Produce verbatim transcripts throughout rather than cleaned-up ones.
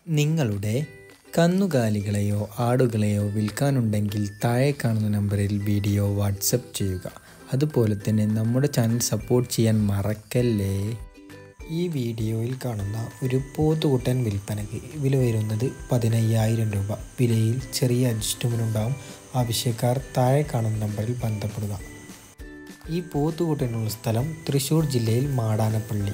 നിങ്ങളുടെ കന്നുകാലികളെയോ ആടുകളെയോ വിൽക്കാനുണ്ടെങ്കിൽ താഴെ കാണുന്ന നമ്പറിൽ വീഡിയോ വാട്സപ്പ് ചെയ്യുക. അതുപോലെ തന്നെ നമ്മുടെ ചാനൽ സപ്പോർട്ട് ചെയ്യാൻ മറക്കല്ലേ. ഈ വീഡിയോയിൽ കാണുന്ന ഒരു പോത്തുകുട്ടൻ വിൽപ്പനയ്ക്ക്. വില വരുന്നത് പതിനയ്യായിരം രൂപ. വിലയിൽ ചെറിയ അഡ്ജസ്റ്റ്മെൻ്റ് ഉണ്ടാകും. ആവശ്യക്കാർ താഴെ കാണുന്ന നമ്പറിൽ ബന്ധപ്പെടുക. ഈ പോത്തുകുട്ടനുള്ള സ്ഥലം തൃശ്ശൂർ ജില്ലയിൽ മാടാനപ്പള്ളി.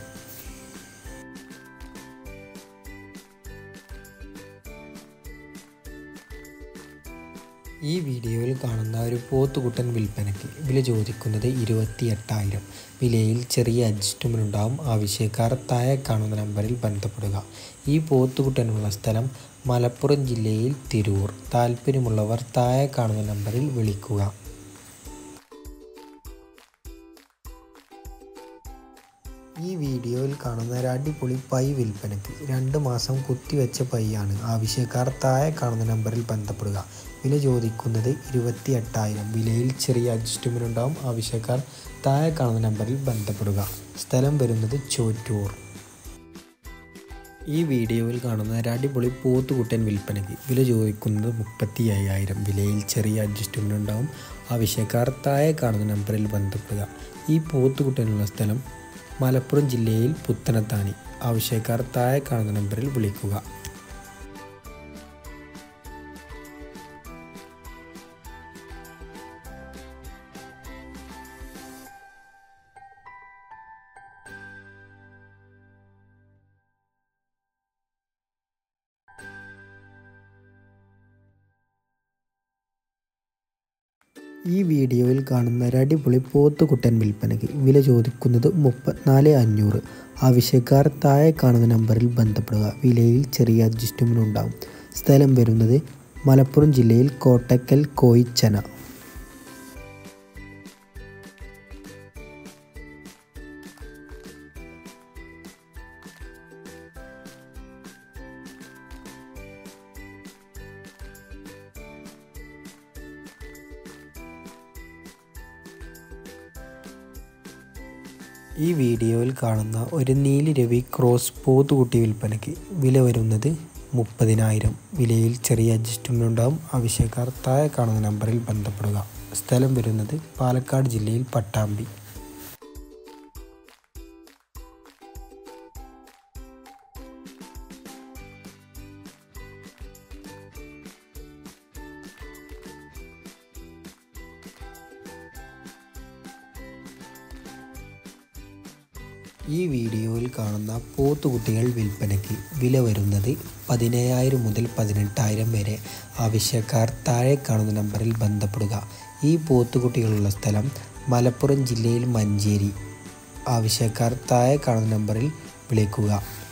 ഈ വീഡിയോയിൽ കാണുന്ന ഒരു പോത്തുകുട്ടൻ വിൽപ്പനയ്ക്ക്. വില ചോദിക്കുന്നത് ഇരുപത്തി എട്ടായിരം. വിലയിൽ ചെറിയ അഡ്ജസ്റ്റ്മെൻ്റ് ഉണ്ടാകും. ആവശ്യക്കാർ താഴെ കാണുന്ന നമ്പറിൽ ബന്ധപ്പെടുക. ഈ പോത്തുകുട്ടനുള്ള സ്ഥലം മലപ്പുറം ജില്ലയിൽ തിരൂർ. താല്പര്യമുള്ളവർ താഴെ കാണുന്ന നമ്പറിൽ വിളിക്കുക. ഈ വീഡിയോയിൽ കാണുന്ന ഒരു അടിപൊളി പൈ വിൽപ്പനയ്ക്ക്. രണ്ട് മാസം കുത്തിവെച്ച പൈയാണ്. ആവശ്യക്കാർ താഴെ കാണുന്ന നമ്പറിൽ ബന്ധപ്പെടുക. വില ചോദിക്കുന്നത് ഇരുപത്തി എട്ടായിരം. വിലയിൽ ചെറിയ അഡ്ജസ്റ്റ്മെൻ്റ് ഉണ്ടാകും. ആവശ്യക്കാർ താഴെ കാണുന്ന നമ്പറിൽ ബന്ധപ്പെടുക. സ്ഥലം വരുന്നത് ചോറ്റൂർ. ഈ വീഡിയോയിൽ കാണുന്ന ഒരു അടിപൊളി പോത്തുകുട്ടൻ വിൽപ്പനയ്ക്ക്. വില ചോദിക്കുന്നത് മുപ്പത്തി അയ്യായിരം. വിലയിൽ ചെറിയ അഡ്ജസ്റ്റ്മെൻ്റ് ഉണ്ടാകും. ആവശ്യക്കാർ താഴെ കാണുന്ന നമ്പറിൽ ബന്ധപ്പെടുക. ഈ പോത്തുകുട്ടനുള്ള സ്ഥലം മലപ്പുറം ജില്ലയിൽ പുത്തനത്താണി. ആവശ്യക്കാർ താഴെ കാണുന്ന നമ്പറിൽ വിളിക്കുക. ഈ വീഡിയോയിൽ കാണുന്ന ഒരു അടിപൊളി പോത്തുകുട്ടൻ വിൽപ്പനയ്ക്ക്. വില ചോദിക്കുന്നത് മുപ്പത്തിനാല് അഞ്ഞൂറ്. ആവശ്യക്കാർ താഴെ കാണുന്ന നമ്പറിൽ ബന്ധപ്പെടുക. വിലയിൽ ചെറിയ അഡ്ജസ്റ്റ്മെൻ്റ് ഉണ്ടാകും. സ്ഥലം വരുന്നത് മലപ്പുറം ജില്ലയിൽ കോട്ടക്കൽ കോയിച്ചന. ഈ വീഡിയോയിൽ കാണുന്ന ഒരു നീലി രവി ക്രോസ് പോത്തുകുട്ടി വിൽപ്പനയ്ക്ക്. വില വരുന്നത് മുപ്പതിനായിരം. വിലയിൽ ചെറിയ അഡ്ജസ്റ്റ്മെൻ്റ് ഉണ്ടാകും. ആവശ്യക്കാർ താഴെ കാണുന്ന നമ്പറിൽ ബന്ധപ്പെടുക. സ്ഥലം വരുന്നത് പാലക്കാട് ജില്ലയിൽ പട്ടാമ്പി. ഈ വീഡിയോയിൽ കാണുന്ന പോത്തുകുട്ടികൾ വിൽപ്പനയ്ക്ക്. വില വരുന്നത് പതിനയ്യായിരം മുതൽ പതിനെട്ടായിരം വരെ. ആവശ്യക്കാർ താഴെ കാണുന്ന നമ്പറിൽ ബന്ധപ്പെടുക. ഈ പോത്തുകുട്ടികളുള്ള സ്ഥലം മലപ്പുറം ജില്ലയിൽ മഞ്ചേരി. ആവശ്യക്കാർ താഴെ കാണുന്ന നമ്പറിൽ വിളിക്കുക.